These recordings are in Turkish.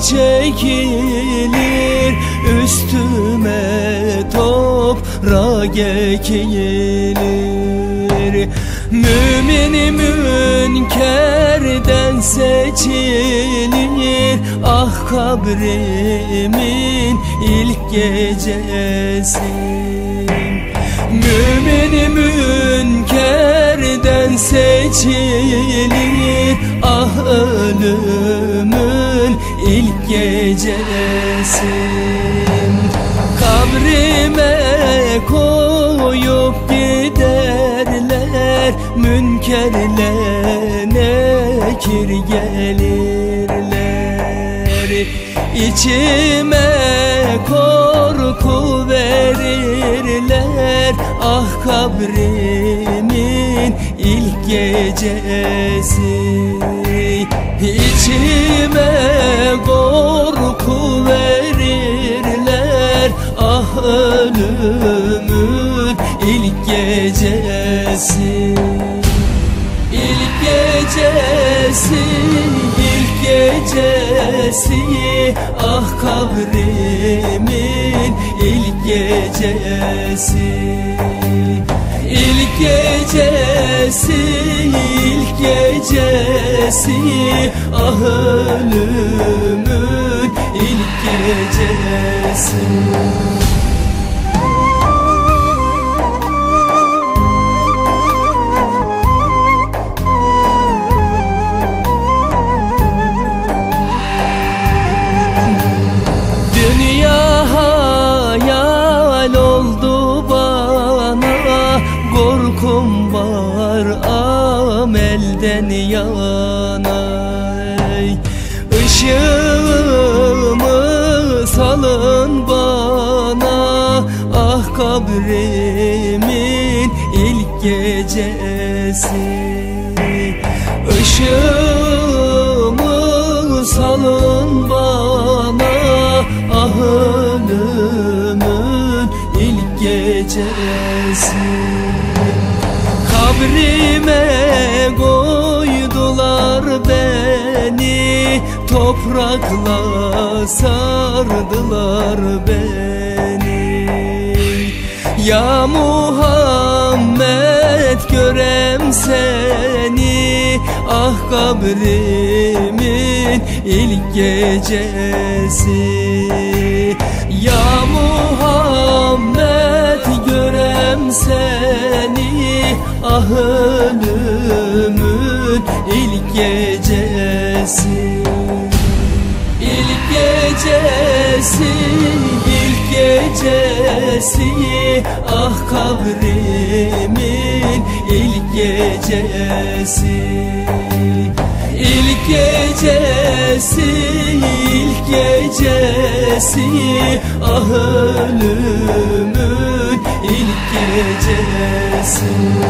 çekilir, üstüme toprak ekilir. Mümin münkerden seçilir, ah kabrimin ilk gecesi. Mümin münkerden seçilir, ah ölümün ilk gecesi. Kabrime koyup giderler, münkerle nekir gelirler. İçime korku verirler, ah kabrimin ilk gecesi. İçime korku verirler, ah ölümün ilk gecesi. İlk gecesi, ilk gecesi, ah kabrimin ilk gecesi. İlk gecesi, ilk gecesi, ah ölümün ilk gecesi. Korkum var amelden yanay, Işığımı salın bana, ah kabrimin ilk gecesi. Işığımı salın bana, ah ölümün ilk gecesi. Kabrime koydular beni, toprakla sardılar beni. Ya Muhammed görem seni, ah kabrimin ilk gecesi. Ya Muhammed görem seni, ah ölümün ilk gecesi. İlk gecesi, ilk gecesi, ah kabrimin ilk gecesi. İlk gecesi, ilk gecesi, ah ölümün ilk gecesi.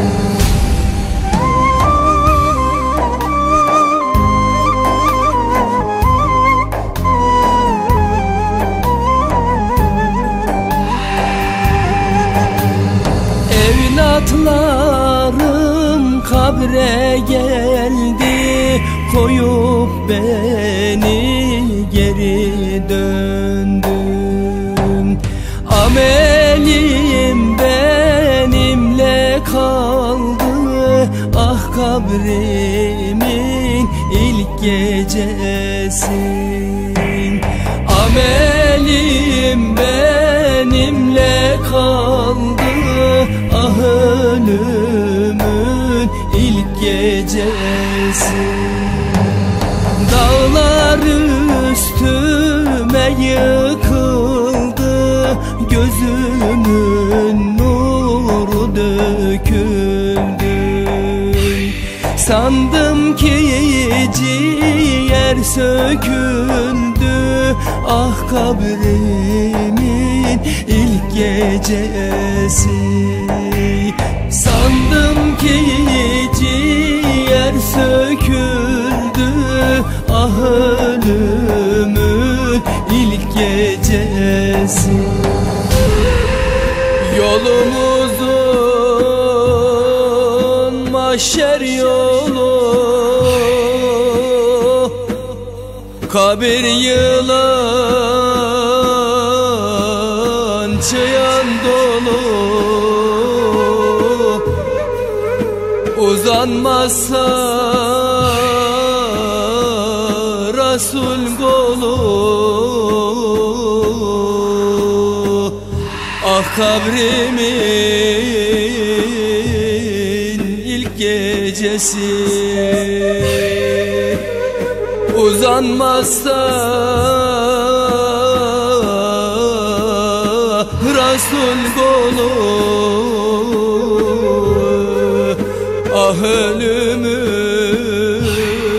Evlatlarım kabre geldi, koyup beni geri döndüm. Amelim benimle kaldı, ah kabrimin ilk gecesi. Amelim benimle kaldı, ah ölümün ilk gecesi. Dağlar üstüme yıkıldı, gözümün nuru döküldü. Sandım ki ciğer söküldü, ah kabrimin ilk gecesi. Sandım ki ciğer söküldü, ah ölümün ilk gecesi. Yolumuzun mahşer yolu, Kabir yılan çıyan dolu, uzanmazsa Resul kolu. Ah kabrimin ilk gecesi, uzanmazsa Resul kolu. Ah ölümün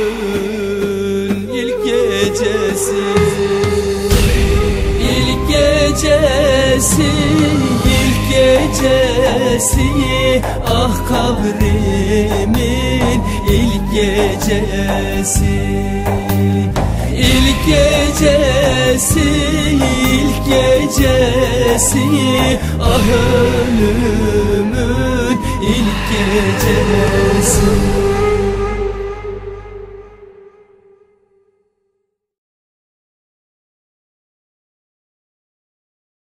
ilk gecesi, ilk gecesi, ilk gecesi. Ah kabrimin ilk gecesi, ilk gecesi, ilk gecesi. Ah ölümün ilk gecesi.